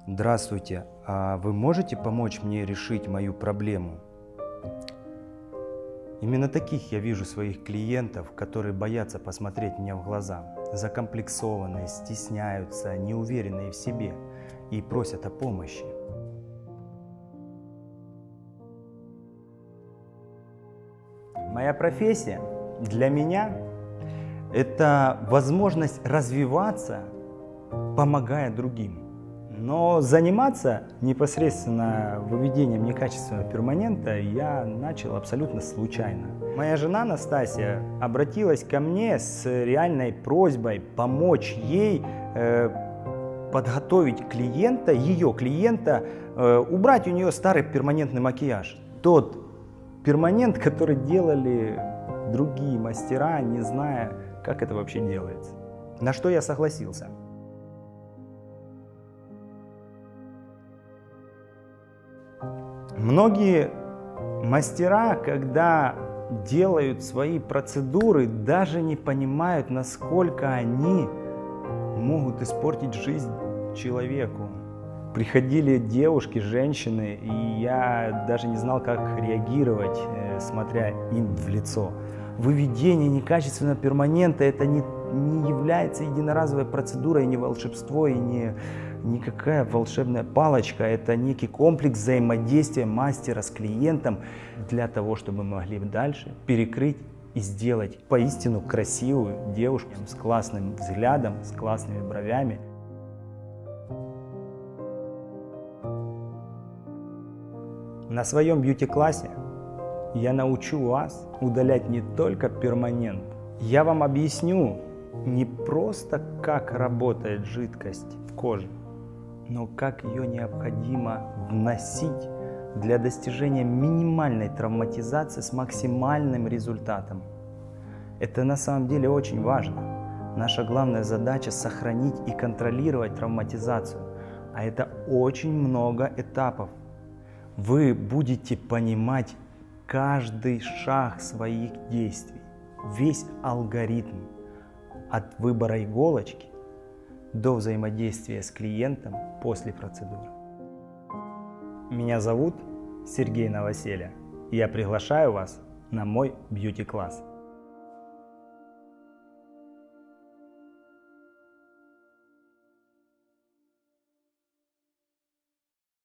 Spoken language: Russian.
Здравствуйте, а вы можете помочь мне решить мою проблему? Именно таких я вижу своих клиентов, которые боятся посмотреть мне в глаза, закомплексованные, стесняются, неуверенные в себе и просят о помощи. Моя профессия для меня – это возможность развиваться, помогая другим. Но заниматься непосредственно выведением некачественного перманента я начал абсолютно случайно. Моя жена Настасья обратилась ко мне с реальной просьбой помочь ей подготовить клиента, ее клиента, убрать у нее старый перманентный макияж. Тот перманент, который делали другие мастера, не зная, как это вообще делается. На что я согласился. Многие мастера, когда делают свои процедуры, даже не понимают, насколько они могут испортить жизнь человеку. Приходили девушки, женщины, и я даже не знал, как реагировать, смотря им в лицо. Выведение некачественного перманента – это не является единоразовой процедурой, не волшебство и не никакая волшебная палочка. Это некий комплекс взаимодействия мастера с клиентом для того, чтобы мы могли дальше перекрыть и сделать поистину красивую девушку с классным взглядом, с классными бровями. На своем бьюти-классе я научу вас удалять не только перманент. Я вам объясню не просто, как работает жидкость в коже, но как ее необходимо вносить для достижения минимальной травматизации с максимальным результатом. Это на самом деле очень важно. Наша главная задача – сохранить и контролировать травматизацию. А это очень много этапов. Вы будете понимать каждый шаг своих действий, весь алгоритм от выбора иголочки до взаимодействия с клиентом после процедуры. Меня зовут Сергей Новоселя, и я приглашаю вас на мой бьюти-класс.